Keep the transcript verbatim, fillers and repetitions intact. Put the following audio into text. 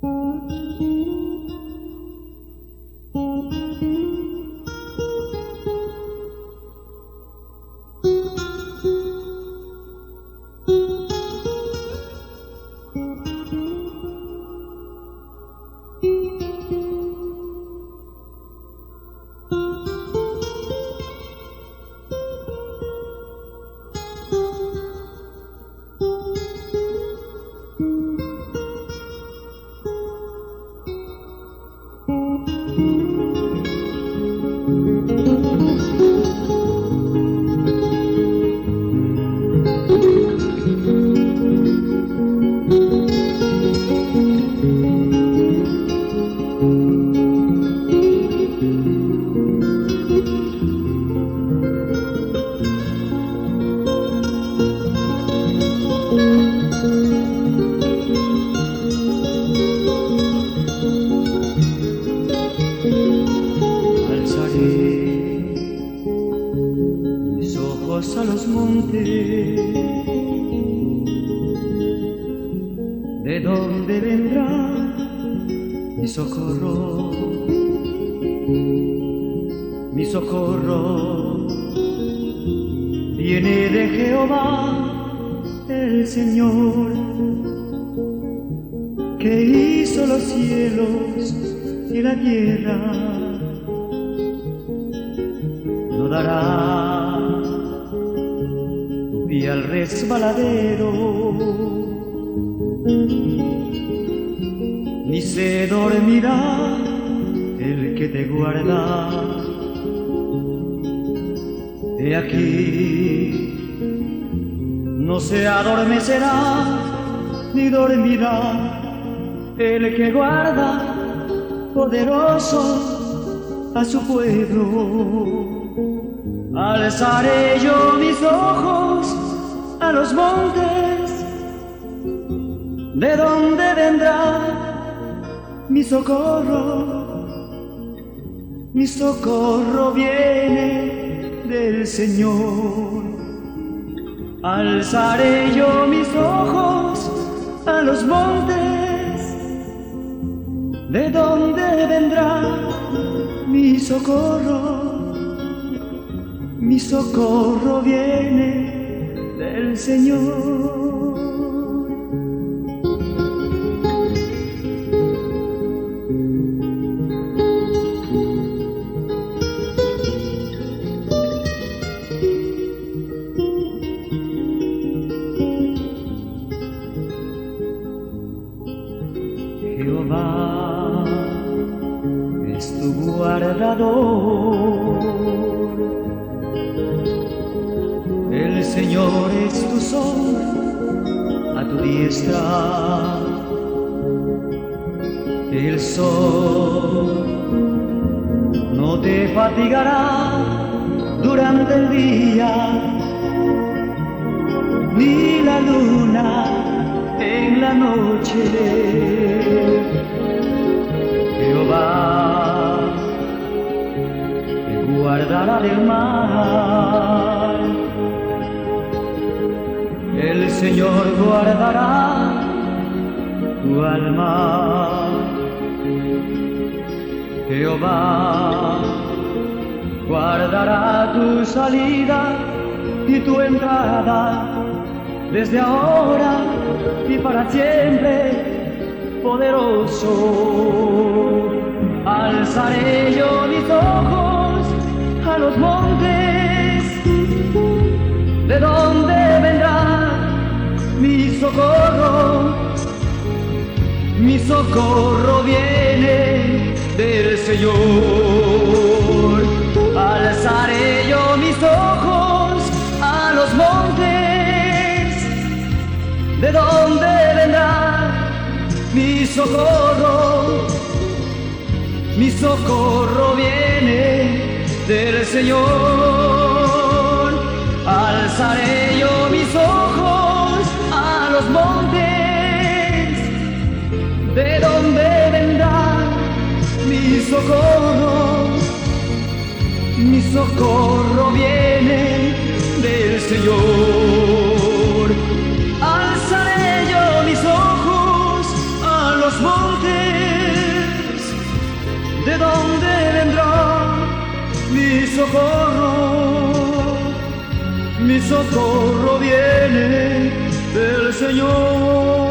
A los montes, ¿de dónde vendrá mi socorro? Mi socorro viene de Jehová, el Señor, que hizo los cielos y la tierra. No dará y al resbaladero, ni se dormirá el que te guarda. He aquí, no se adormecerá ni dormirá el que guarda poderoso a su pueblo. Alzaré yo mis ojos a los montes, ¿de dónde vendrá mi socorro? Mi socorro viene del Señor. Alzaré yo mis ojos a los montes, ¿de dónde vendrá mi socorro? Mi socorro viene del Señor. Jehová es tu guardador, el Señor es tu sol a tu diestra. El sol no te fatigará durante el día, ni la luna en la noche. Jehová te guardará del mal, el Señor guardará tu alma. Jehová guardará tu salida y tu entrada, desde ahora y para siempre, poderoso. Alzaré yo mis ojos a los montes, ¿de dónde vendrá mi socorro? Mi socorro viene del Señor. Alzaré yo mis ojos a los montes, ¿de dónde vendrá mi socorro? Mi socorro viene del Señor. Alzaré yo mis ojos a los montes, ¿de dónde vendrá mi socorro? Mi socorro viene del Señor. Alzaré yo mis ojos a los montes, socorro, mi socorro viene del Señor.